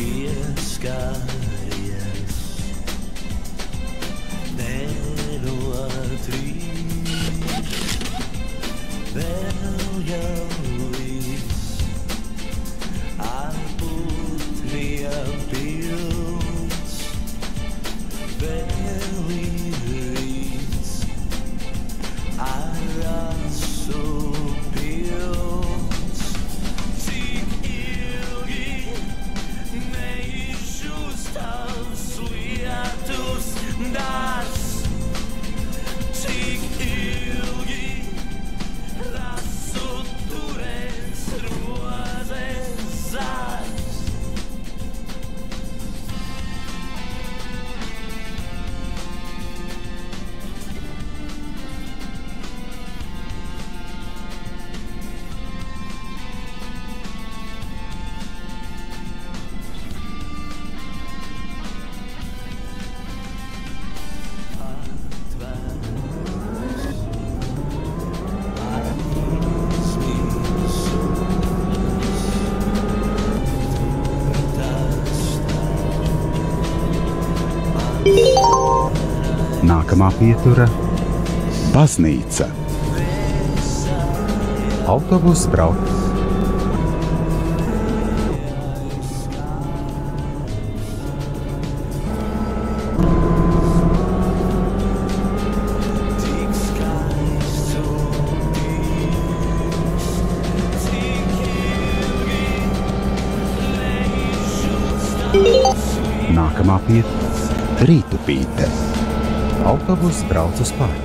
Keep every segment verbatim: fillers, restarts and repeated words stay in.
pieskaries, nenotrīc, vēl jau līdz ar putniem pilns, vēl līdz ar asu pilns. Cik ilgi neizžūstams lietus darbs, cik ilgi rasu turēs rozes zars. Nākamā pietura – baznīca. Autobuss brauc. Nākamā pietura – Rītupīte. Autobuss brauc uz parku.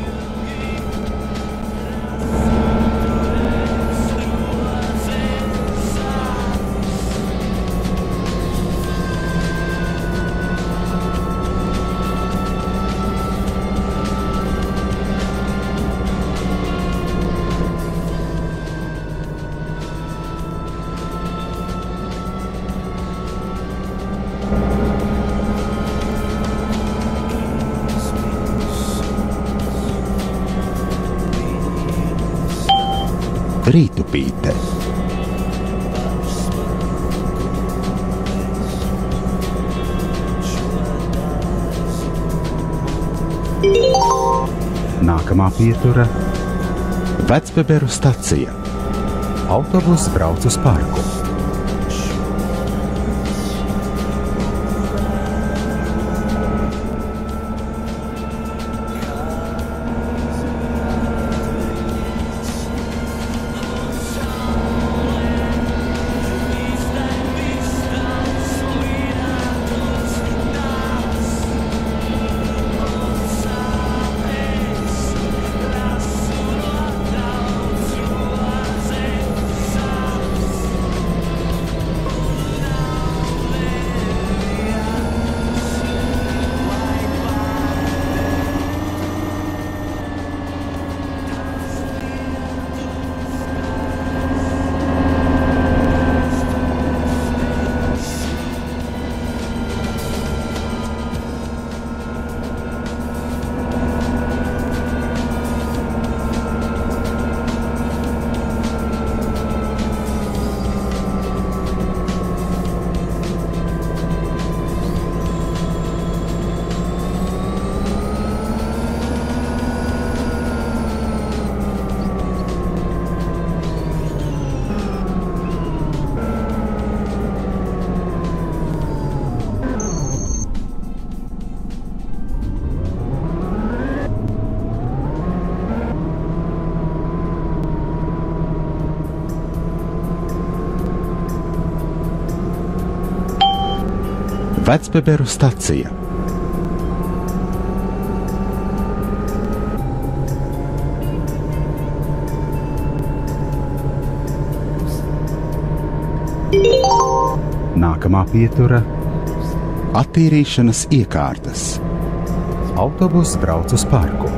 Rītupīte. Nākamā pietura – Vecbeberu stacija. Autobuss brauc uz parku. Vecbeberu stacija. Nākamā pietura – attīrīšanas iekārtas. Autobuss brauc uz parku.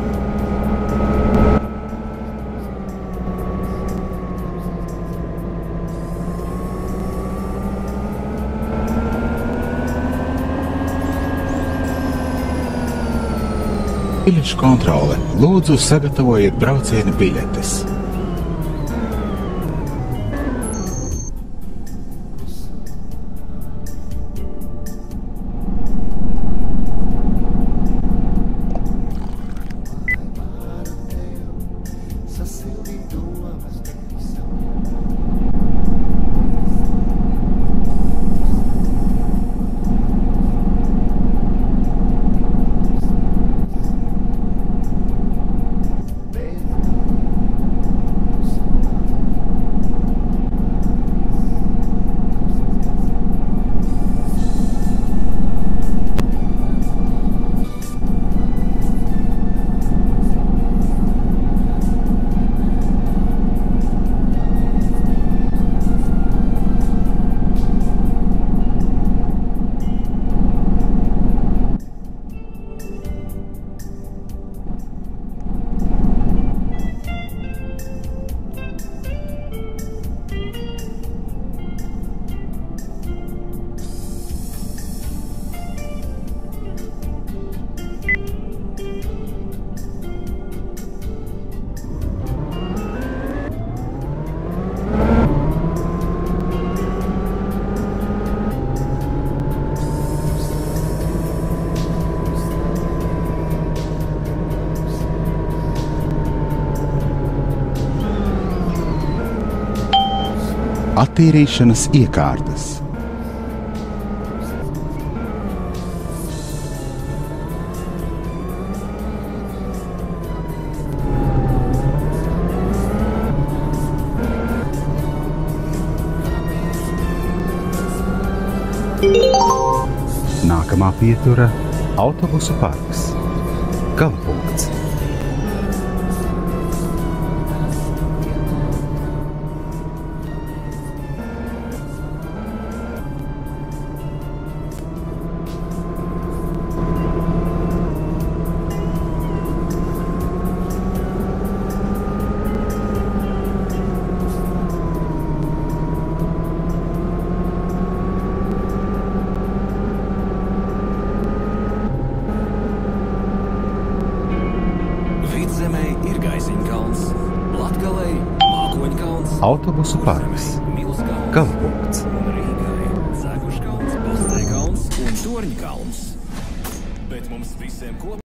Biļešu kontrole. Lūdzu, sagatavojiet brauciena biļetes. Attīrīšanas iekārtas. Nākamā pietura – autobusu parks. Galapunkts. Vidzemē ir Gaisiņkalns, Latgalei Mākoņkalns, Autobusu parks. Milskalns, Galapunkts. un Rīgai Zaguškalns, Posteikalns un Torņkalns. Bet mums visiem kopā